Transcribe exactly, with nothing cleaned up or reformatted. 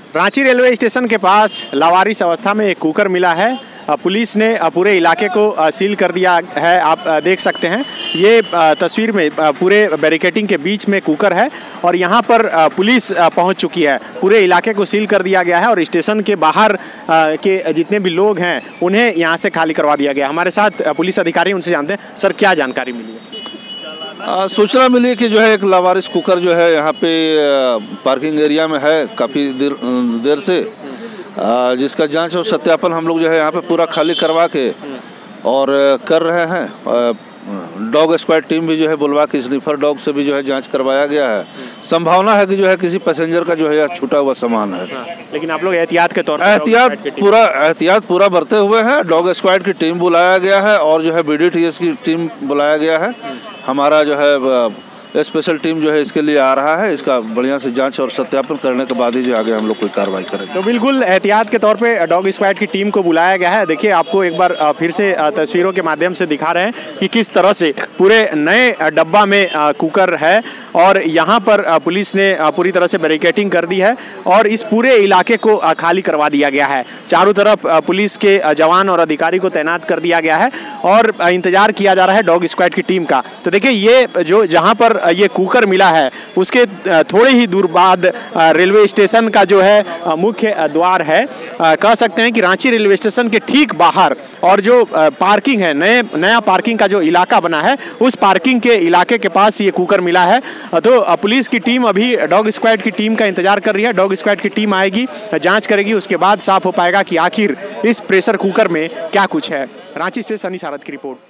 Ranchi railway station के पास लावारिस अवस्था में एक कुकर मिला है। पुलिस ने पूरे इलाके को सील कर दिया है। आप देख सकते हैं ये तस्वीर में पूरे बैरिकेडिंग के बीच में कुकर है और यहाँ पर पुलिस पहुँच चुकी है। पूरे इलाके को सील कर दिया गया है और स्टेशन के बाहर के जितने भी लोग हैं उन्हें यहाँ से खाली करवा दिया गया। हमारे साथ पुलिस अधिकारी, उनसे जानते हैं। सर, क्या जानकारी मिली है? आ, सूचना मिली कि जो है एक लावारिस कुकर जो है यहाँ पे पार्किंग एरिया में है काफ़ी देर देर से, आ, जिसका जांच और सत्यापन हम लोग जो है यहाँ पे पूरा खाली करवा के और कर रहे हैं। डॉग स्क्वाड टीम भी जो है बुलवा के स्निफर डॉग से भी जो है जांच करवाया गया है। संभावना है कि जो है किसी पैसेंजर का जो है छूटा हुआ सामान है। हाँ, लेकिन आप लोग एहतियात के तौर पर एहतियात पूरा एहतियात पूरा बरते हुए हैं। डॉग स्क्वाड की टीम बुलाया गया है और जो है बी डी टी एस की टीम बुलाया गया है। हमारा जो है स्पेशल टीम जो है इसके लिए आ रहा है। इसका बढ़िया से जांच और सत्यापन करने के बाद ही जो आगे हम लोग कोई कार्रवाई करेंगे। तो बिल्कुल एहतियात के तौर पे डॉग स्क्वाड की टीम को बुलाया गया है। देखिए, आपको एक बार फिर से तस्वीरों के माध्यम से दिखा रहे हैं कि किस तरह से पूरे नए डब्बा में कुकर है और यहाँ पर पुलिस ने पूरी तरह से बैरिकेडिंग कर दी है और इस पूरे इलाके को खाली करवा दिया गया है। चारों तरफ पुलिस के जवान और अधिकारी को तैनात कर दिया गया है और इंतजार किया जा रहा है डॉग स्क्वाड की टीम का। तो देखिए, ये जो जहाँ पर ये कुकर मिला है उसके थोड़े ही दूर बाद रेलवे स्टेशन का जो है मुख्य द्वार है। कह सकते हैं कि रांची रेलवे स्टेशन के ठीक बाहर और जो पार्किंग है, नए नया पार्किंग का जो इलाका बना है, उस पार्किंग के इलाके के पास ये कुकर मिला है। तो पुलिस की टीम अभी डॉग स्क्वाड की टीम का इंतजार कर रही है। डॉग स्क्वाड की टीम आएगी, जांच करेगी, उसके बाद साफ हो पाएगा कि आखिर इस प्रेशर कुकर में क्या कुछ है। रांची से सनी सारद की रिपोर्ट।